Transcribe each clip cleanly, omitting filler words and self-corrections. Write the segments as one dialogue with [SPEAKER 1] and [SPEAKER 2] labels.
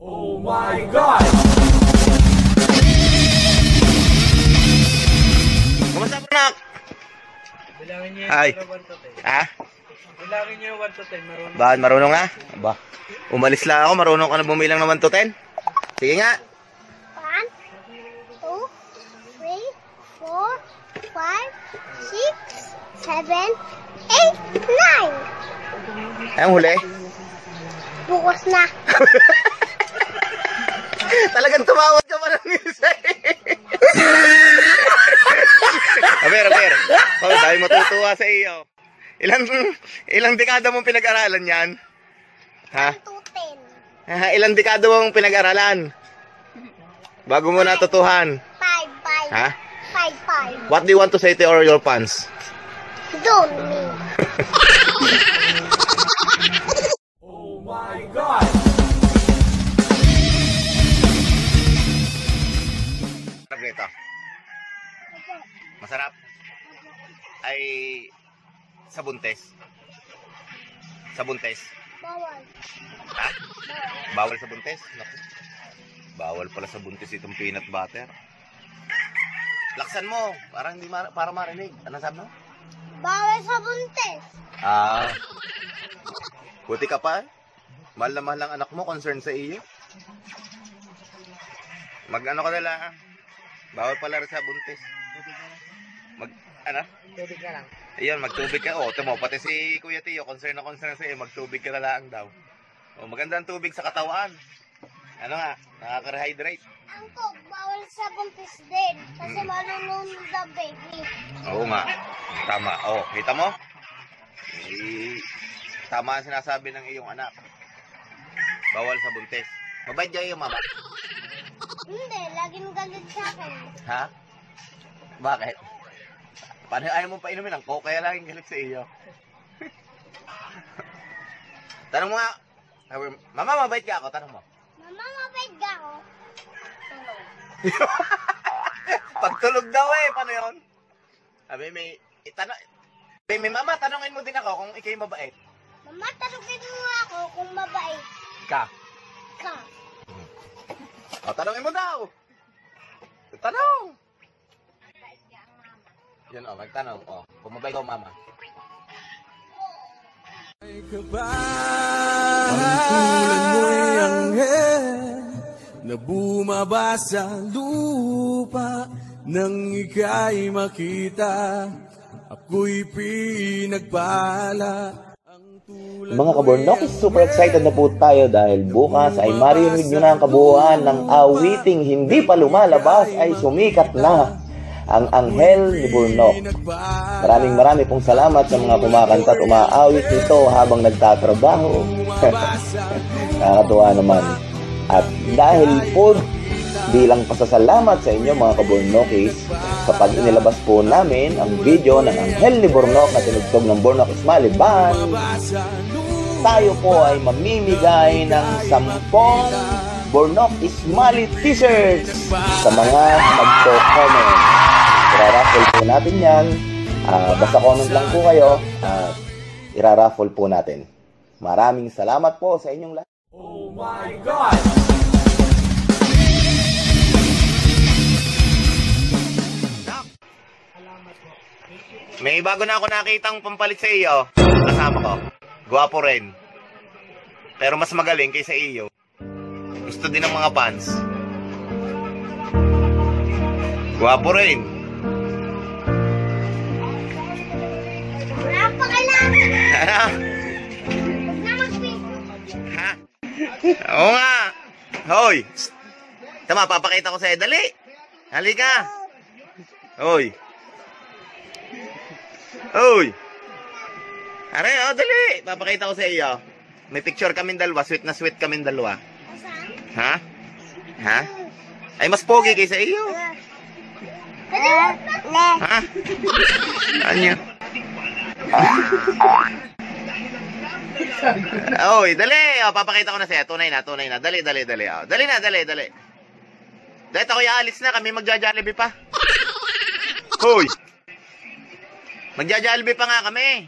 [SPEAKER 1] Oh my God!
[SPEAKER 2] Kumusta po, nak?
[SPEAKER 3] Bilangin niyo
[SPEAKER 2] Hi.
[SPEAKER 3] yung 1 to 10.
[SPEAKER 2] Ha?
[SPEAKER 3] Bilangin niyo yung 1 to 10. Marunong.
[SPEAKER 2] Bakit marunong nga? Aba, umalis lang ako. Marunong ka na bumilang ng 1 to 10? Sige nga.
[SPEAKER 4] 1, 2, 3, 4, 5, 6, 7, 8, 9.
[SPEAKER 2] Ay, ang huli.
[SPEAKER 4] Bukas na.
[SPEAKER 2] Talagang tumawad ka pa ng isa eh. Aber. Oh, dahil matutuwa sa iyo. Ilang dekada mong pinag-aralan yan? Ha?
[SPEAKER 4] 1 to 10.
[SPEAKER 2] Ilang dekada mong pinag-aralan? Bago mo natutuhan.
[SPEAKER 4] 5, 5.
[SPEAKER 2] Ha?
[SPEAKER 4] 5, 5.
[SPEAKER 2] What do you want to say to all your fans?
[SPEAKER 4] Don't me.
[SPEAKER 1] Oh my God!
[SPEAKER 2] Ito. Masarap. Ay sa buntes. Sa buntes.
[SPEAKER 4] Bawal.
[SPEAKER 2] Ha? Bawal sa buntes? Naku. Bawal pala sa buntes itong peanut butter. Laksan mo, para hindi para marinig. Ano sabi mo?
[SPEAKER 4] Bawal sa buntes.
[SPEAKER 2] Buti ka pa. Mahal na mahal ang anak mo, concern sa iyo. Mag-ano ka nila. Bawal pala rin sa buntis. Ano?
[SPEAKER 3] Tubig na lang.
[SPEAKER 2] Ayun, magtubig ka. O, timo, pati si Kuya Tio, concern na concern sa iyo, magtubig ka na lang daw. O, maganda ang tubig sa katawan. Ano nga, nakaka-rehydrate.
[SPEAKER 4] Ang coke, bawal sa buntis din. Kasi malulunod the baby.
[SPEAKER 2] Oo nga, tama. O, kita mo? Tama ang sinasabi ng iyong anak. Bawal sa buntis. Mabait niya yung mama.
[SPEAKER 4] Hindi, laging galit sa akin.
[SPEAKER 2] Ha? Bakit? Paano ayaw mong painumin ng coke, kaya laging galit sa iyo? Tanong mo nga. Mama, mabait ka ako? Tanong mo.
[SPEAKER 4] Mama, mabait ka ako.
[SPEAKER 2] Pagtulog daw eh. Paano yun? Sabi, may mama, tanongin mo din ako kung ikay mabait.
[SPEAKER 4] Mama, tanungin mo ako kung mabait
[SPEAKER 2] Ka.
[SPEAKER 4] ka.
[SPEAKER 2] O, tanongin mo daw. Tanong. Yun o, magtanong. O, kung mabait ko, mama.
[SPEAKER 5] Ang tulad mo'y anghel na bumaba sa lupa nang ika'y makita, ako'y pinagpala.
[SPEAKER 6] Mga kabornokis, super excited na po tayo dahil bukas ay maririnig nyo na ang kabuuan ng awiting hindi pa lumalabas ay sumikat na, ang Anghel ni Burnok. Maraming pong salamat sa mga kumakanta at umaawit nito habang nagtatrabaho. Nakakatuwa naman. At dahil po bilang pasasalamat sa inyo mga kabornokis, kapag inilabas po namin ang video ng Anghel ni Burnok na tinugtog ng Burnok Ismali Band, tayo po ay mamimigay ng 10 Burnok Ismali t-shirts sa mga magko-comment. Iraraffle po natin yan. Basta comment lang po kayo at iraraffle po natin. Maraming salamat po sa inyong lahat.
[SPEAKER 1] Oh my God!
[SPEAKER 2] May bago na ako nakitang pampalit sa iyo. Kasama ko. Gwapo rin. Pero mas magaling kaysa iyo. Gusto din ng mga fans. Gwapo rin.
[SPEAKER 4] Wala pa kailangan.
[SPEAKER 2] Ano?
[SPEAKER 4] Huwag na mag-video.
[SPEAKER 2] Ha? Oo nga. Hoy. Tama, papakita ko sa'yo. Dali. Halika. Hoy. Hoy. Are, oh, dali. Papakita ko sa iyo. May picture kaming dalawa. Sweet na sweet kaming dalawa.
[SPEAKER 4] Saan?
[SPEAKER 2] Ha? Ha? Ay, mas pogi kaysa iyo. Ha? Ano? Oy, dali. Oh, papakita ko na sa'yo. Tunay na. Dali. Oh. Dali na. Dahil ako alis na. Kami magja-Jollibee pa. Hoy. Magja-Jollibee pa nga kami.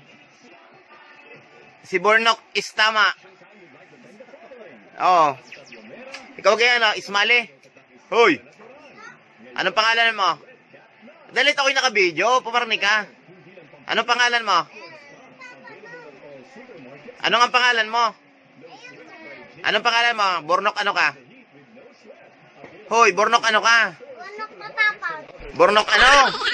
[SPEAKER 2] Si Burnok is tama. Oo. Ikaw kaya ano, Ismali? Hoy! Anong pangalan mo? Dalit ako'y naka-video, pumarni ka. Anong pangalan mo? Ano ang pangalan mo? Anong pangalan mo? Bornok ano ka? Hoy, Bornok ano ka?
[SPEAKER 4] Anak matapang.
[SPEAKER 2] Bornok ano?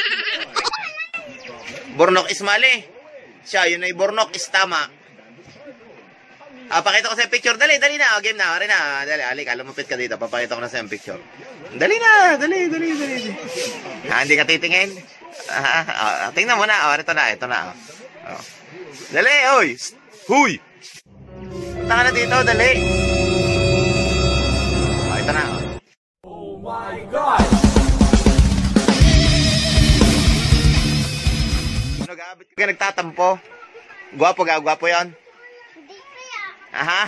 [SPEAKER 2] Bornok Ismali. Siya, yun ay Bornok Istama. Pakita ko sa picture. Dali na. Game na. Ari na. Dali, alika. Lumapit ka dito. Papakita ko na sa picture. Dali na. Dali. Hindi ka titingin? Tingnan mo na. Ito na. Dali, oy. Huy. Punta ka na dito. Dali. Ito na.
[SPEAKER 1] Oh my God!
[SPEAKER 2] Nag-aabot ka nagtatampo. Gwapo yan.
[SPEAKER 4] Hindi kaya.
[SPEAKER 2] Aha.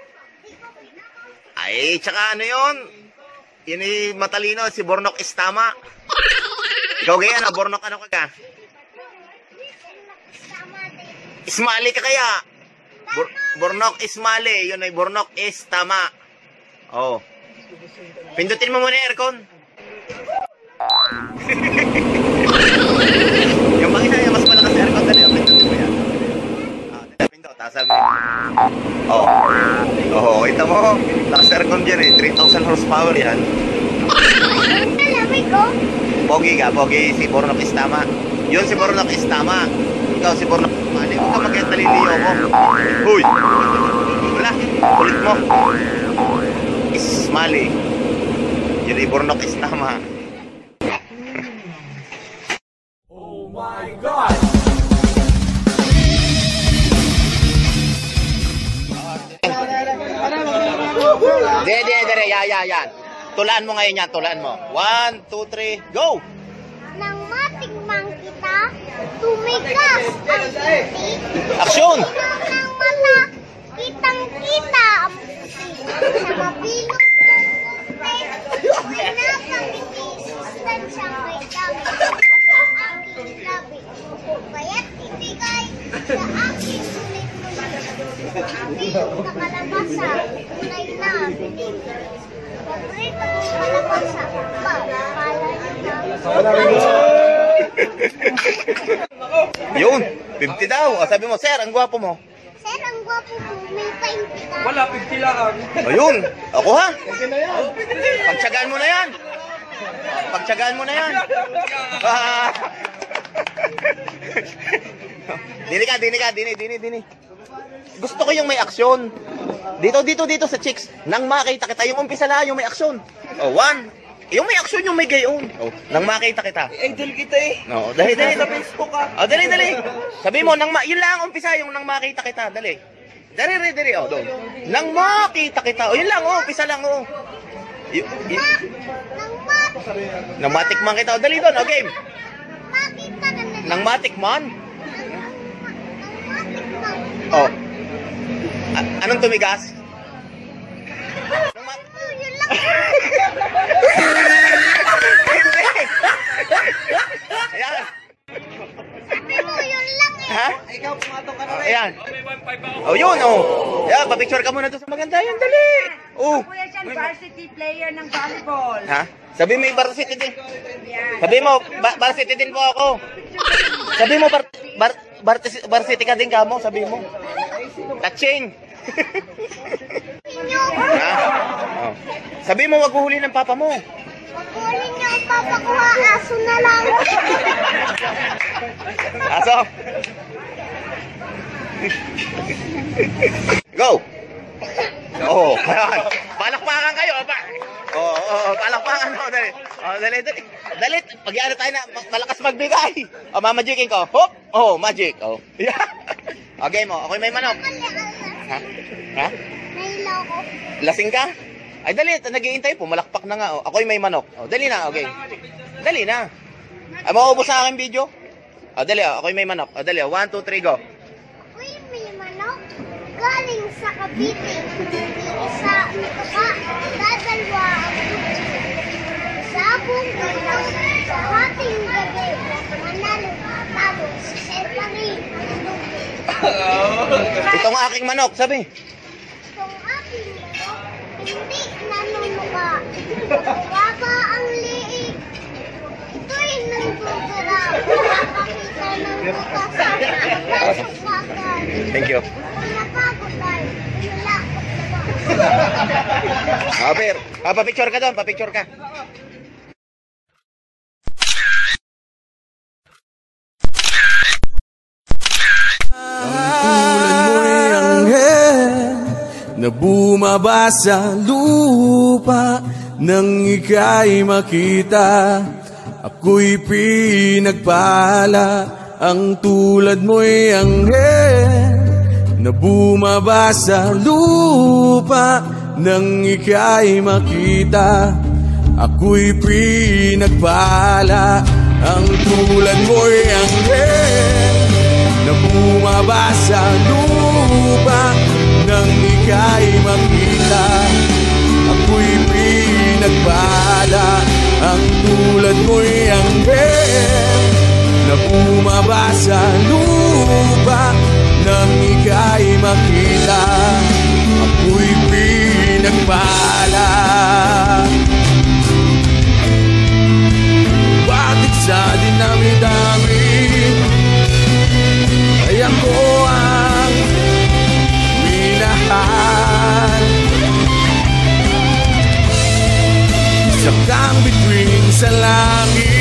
[SPEAKER 2] Ay, tsaka ano yun? Yun ay matalino, si Bornok Istama. Ikaw kaya na, Bornok ano ka? Ismali ka kaya? Bornok Ismali, yun ay Bornok Istama. Oh. Pindutin mo muna yung aircon. Yung makina yung mas malakas aircon, dali. Pindutin mo yan. Pindot, sabi. Kita mo. Lakas aircon dyan eh. 3,000 horsepower yan.
[SPEAKER 4] Alamig ko.
[SPEAKER 2] Pogi si Bornok Istama. Yun si Bornok Istama. Ikaw si Bornok Ismali. Huwag ka magkataliliyo ko. Huy! Wala, kulit mo. Ismali. Yun ay Bornok Istama.
[SPEAKER 1] Oh my God!
[SPEAKER 2] Dere, yan. Tulaan mo ngayon yan, tulaan mo. 1, 2, 3, go!
[SPEAKER 4] Nang matikmang kita, tumigas ang puti.
[SPEAKER 2] Aksyon!
[SPEAKER 4] Nang mata, kitang-kita ang puti. Sa mabilog ng puti, may napangiti, sustansyang may dami. Ang aking labi, kaya't ibigay sa aking sulit-sulit. Mabilog na kalabasa, tunay na binibig. Paborito mong kalabasa, pala niyo na.
[SPEAKER 2] Yun, 50 daw. Sabi mo, sir, ang gwapo mo.
[SPEAKER 4] Sir, ang gwapo mo, may paimpitan.
[SPEAKER 3] Wala, 50 lang.
[SPEAKER 2] Ayun, ako ha? Pagtsagaan mo na yan. Pagtsagaan mo na yan. Dini. Gusto ko yung may aksyon. Dito sa chicks. Nang makita kita, yung umpisa lang, yung may aksyon. Oh, 1. Yung may aksyon, yung may gayon. Oh, nang makita kita.
[SPEAKER 3] Idol kita eh.
[SPEAKER 2] No, dali.
[SPEAKER 3] Sa Facebook ka.
[SPEAKER 2] Oh, dali. Sabi mo, yun lang ang umpisa, yung nang makita kita. Dali. Dali. Oh, doon. Nang makita kita. Oh, yun lang, oh, umpisa lang, oh. Nang matikman kita. Oh, dali doon, oh, game.
[SPEAKER 4] Makita ka na.
[SPEAKER 2] Nang matikman?
[SPEAKER 4] Matikman.
[SPEAKER 2] Oh. Anong tumigas?
[SPEAKER 4] Yun lang.
[SPEAKER 2] Ayan.
[SPEAKER 4] Sabi mo, yun lang eh.
[SPEAKER 2] Ha?
[SPEAKER 3] Ikaw, pumatong ka na rin.
[SPEAKER 2] Ayan. Oh, yun, oh. Ayan, papicture ka muna doon sa maganda. Yan, dali. Oh.
[SPEAKER 7] Kuya siyang varsity player ng volleyball.
[SPEAKER 2] Ha? Sabi mo, varsity din.
[SPEAKER 7] Yan.
[SPEAKER 2] Sabi mo, varsity din po ako. Sabi mo, varsity ka din ka mo. Sabi mo. Touching. Ha? Oh. Sabi mo, wag huhuli ng papa mo.
[SPEAKER 4] Pagkulin niyo ang papakuha, aso na lang.
[SPEAKER 2] Aso. Go. Oh, ayan. Palakpakan kayo, pa. Palakpakan mo, dali. Oh, dali. Dali, pag-iano tayo na malakas magbigay. Oh, mamagikin ko. Hop. Oh, magic. Oh. Yeah. Okay mo, ako'y may manok. Ha?
[SPEAKER 4] Nahilaw ko.
[SPEAKER 2] Lasing ka? Ay, dali, nag-iintay po, malakpak na nga. Oh. Ako'y may manok. Oh, dali na, okay. Dali na. Ay, maubos na aking video. Oh, dali, ako'y may manok. Oh, dali, 1, 2, 3, go.
[SPEAKER 4] Uy, may manok. Galing sa Cavite. Isa nituka. Dadalwa ang luto. Sabong ito sa ating gabi. Manalo talo si Sir Parin.
[SPEAKER 2] Itong aking manok, sabi.
[SPEAKER 4] Kung aking manok, hindi na nanunuka. Baba ang liig. Ito'y nangguguraw. Nakakita ng bukas. Pagkasukagan.
[SPEAKER 2] Thank you.
[SPEAKER 4] Napagod tayo. Nilakot na ba?
[SPEAKER 2] Papicture ka doon, papicture ka.
[SPEAKER 5] Na bumaba sa lupa nang ika'y makita. Ako'y pinagpala, ang tulad mo'y anghel. Na bumaba sa lupa nang ika'y makita. Ako'y pinagpala, ang tulad mo'y anghel. Na bumaba sa lupa nang ika'y makita. Ako'y pinagpala, ang tulad mo'y anghel. Na bumaba sa lupa nang ika'y makita. Ako'y pinagpala. Bakit sa dinami-dami ay ako ang minahal? Sa kang bituin sa langit